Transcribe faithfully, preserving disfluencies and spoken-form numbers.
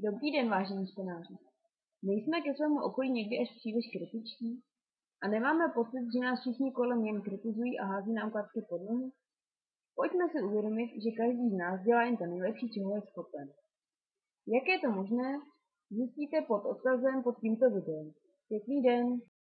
Dobrý den, vážení čtenáři. Nejsme ke svému okolí někdy až příliš kritičtí? A nemáme pocit, že nás všichni kolem jen kritizují a hází nám klacky pod nohy? Pojďme si uvědomit, že každý z nás dělá jen to nejlepší, čeho je schopen. Jak je to možné, zjistíte pod odkazem pod tímto videem. Pěkný den!